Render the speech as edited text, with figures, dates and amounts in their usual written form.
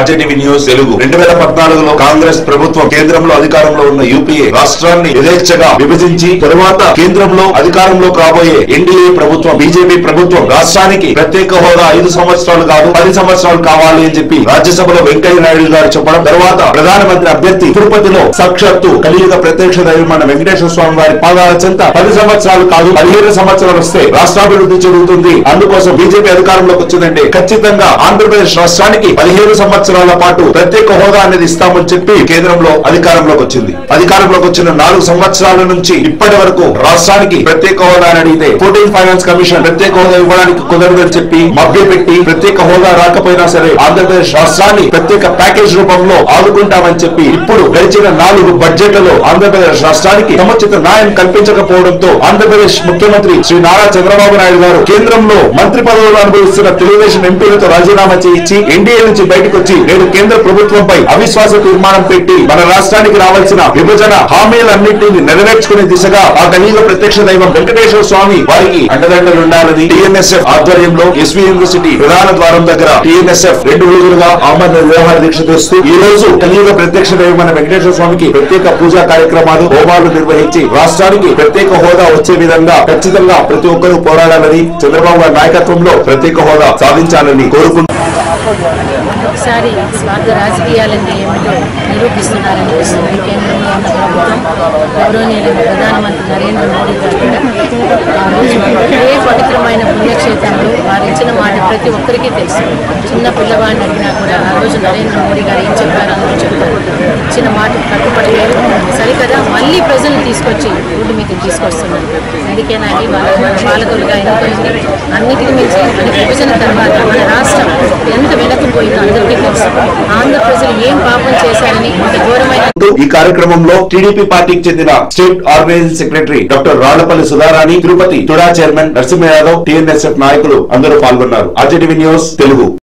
RJTV news Telugu 2014లో కాంగ్రెస్ ప్రభుత్వం కేంద్రంలో అధికారంలో ఉన్న యూపీఏ రాష్ట్రాన్ని యథేచ్ఛగా విభజించి తరువాత కేంద్రంలో అధికారంలో కాబోయే ఎన్డీఏ ప్రభుత్వం బీజేపీ ప్రభుత్వం రాష్ట్రానికి ప్రత్యేక హోదా 5 సంవత్సరాలు కాదు 10 సంవత్సరాలు కావాలి అని చెప్పి రాజ్యసభలో వెంకయ్య నాయుడు గారు చెప్పడం, తర్వాత ప్రధానమంత్రి అభ్యర్థి తిరుపతిలో సాక్షాత్తు కలియుగ ప్రత్యక్ష దైవమైన వెంకటేశ్వర స్వామి వారి పాదాల చెంత 10 సంవత్సరాలు కాదు 15 సంవత్సరాలు వస్తే రాష్ట్రాభివృద్ధి జరుగుతుంది, అందుకోసం బీజేపీ అధికారంలోకి వచ్చిందంటే ఖచ్చితంగా ఆంధ్రప్రదేశ్ రాష్ట్రానికి 15 సంవత్సరాల పాటు ప్రత్యేక హోదా అనేది ఇస్తామని చెప్పి కేంద్రంలో అధికారంలోకి వచ్చింది. అధికారంలోకి వచ్చిన 4 సంవత్సరాల నుంచి ఇప్పటి వరకు రాష్ట్రానికి ప్రత్యేక హోదా అని అడిగితే 14 ఫైనాన్స్ కమిషన్ ప్రత్యేక హోదా ఇవ్వడానికి కుదరదని చెప్పి మభ్యపెట్టి ప్రత్యేక హోదా రాకపోయినా సరే ఆంధ్రప్రదేశ్ రాష్ట్రాన్ని ప్రత్యేక ప్యాకేజ్ రూపంలో ఆదుకుంటామని చెప్పి ఇప్పుడు గడిచిన 4 బడ్జెట్లలో ఆంధ్రప్రదేశ్ రాష్ట్రానికి సముచిత న్యాయం కల్పించకపోవడంతో ఆంధ్రప్రదేశ్ ముఖ్యమంత్రి శ్రీ నారా చంద్రబాబు నాయుడు గారు కేంద్రంలో మంత్రి పదవులు అనుభవిస్తున్న తెలుగుదేశం ఎంపీలతో రాజీనామా చేయించి ఎన్డీఏ నుంచి బయటకు వచ్చి నేడు కేంద్ర ప్రభుత్వంపై అవిశ్వాస తీర్మానం పెట్టి మన రాష్ట్రానికి రావాల్సిన విభజన హామీలన్నింటినీ నెరవేర్చుకునే దిశగా ఆ కలియుగ ప్రత్యక్ష దైవం వెంకటేశ్వర స్వామి వారికి అండదండలు ఉండాలని టీఎన్ఎస్ఎఫ్ ఆధ్వర్యంలో ఎస్వీ యూనివర్సిటీ ప్రధాన ద్వారం దగ్గర టీఎన్ఎస్ఎఫ్ 2 రోజులుగా ఆమరణ నిరాహార దీక్ష చేస్తూ ఈ రోజు కలియుగ ప్రత్యక్ష దైవమైన వెంకటేశ్వర స్వామికి ప్రత్యేక పూజా కార్యక్రమాలు హోమాలు నిర్వహించి రాష్ట్రానికి ప్రత్యేక హోదా వచ్చే విధంగా ఖచ్చితంగా ప్రతి ఒక్కరూ పోరాడాలని, చంద్రబాబు గారి నాయకత్వంలో ప్రత్యేక హోదా సాధించాలని కోరుకుంటున్నారు. ఒకసారి స్వార్థ రాజకీయాలని ఏమిటో నిరూపిస్తున్నారనిపిస్తుంది. కేంద్రంలో ఉన్న ప్రభుత్వం గౌరవనీయులు ప్రధానమంత్రి నరేంద్ర మోడీ గారు కూడా ఆ రోజు ఏ పవిత్రమైన పుణ్యక్షేత్రంలో వారు ఇచ్చిన మాట ప్రతి ఒక్కరికి తెలుసు. చిన్న పిల్లవాడిని అడిగినా కూడా ఆ రోజు నరేంద్ర మోడీ గారు ఏం చెప్పారు అందరూ చెప్తారు. ఇచ్చిన మాట కట్టుబడలేదు. సరికదా మళ్ళీ ప్రజలను తీసుకొచ్చి రోడ్డు మీద తీసుకొస్తున్నారు. అందుకేనా వాళ్ళ పాలకులుగా ఎన్నుకుంది. అన్నిటికీ మించి మన విభజన తర్వాత మన రాష్ట్రం ఎంత వెనక్కిపోయిందో అందరికీ తెలుసు. ఆంధ్ర ప్రజలు ఏం పాపం చేశారని ఇంత ఘోరమైన ఈ కార్యక్రమంలో టీడీపీ పార్టీకి చెందిన state organising secretary doctor Rallapalli Sudharani, Tirupati TUDA chairman Narasimha Yadav, TNSF నాయకులు అందరూ పాల్గొన్నారు. RJTV news Telugu.